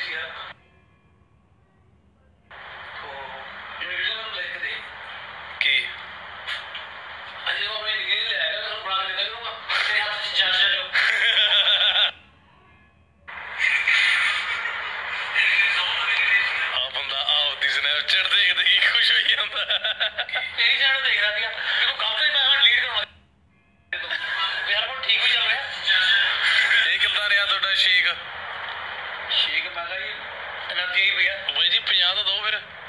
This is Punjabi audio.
ਸਨੈਪਚੈਟ ਦੇਖ ਦੇਖ ਕੇ ਖੁਸ਼ ਹੋਈ ਜਾਂਦਾ। ਤੇਰੀ ਚੈਨਲ ਦੇਖ ਰਿਹਾ ਸੀਗਾ ਦੇਖੋ ਕੰਮ ਤੇ ਮੈਂ ਡਿਲੀਟ ਕਰਵਾ ਯਾਰ ਹੁਣ ਠੀਕ ਹੋ ਚੱਲ ਰਿਹਾ। ਇਹ ਕਿੱਦਾਂ ਰਿਹਾ ਤੁਹਾਡਾ ਸ਼ੇਕ? ਸ਼ੇਕ ਮੈਂ ਕਿਹਾ ਜੀ ਐਨਰਜੀ ਆਈ ਪਈ ਆ ਬਾਈ ਜੀ 50 ਤਾਂ ਦਿਓ ਫਿਰ।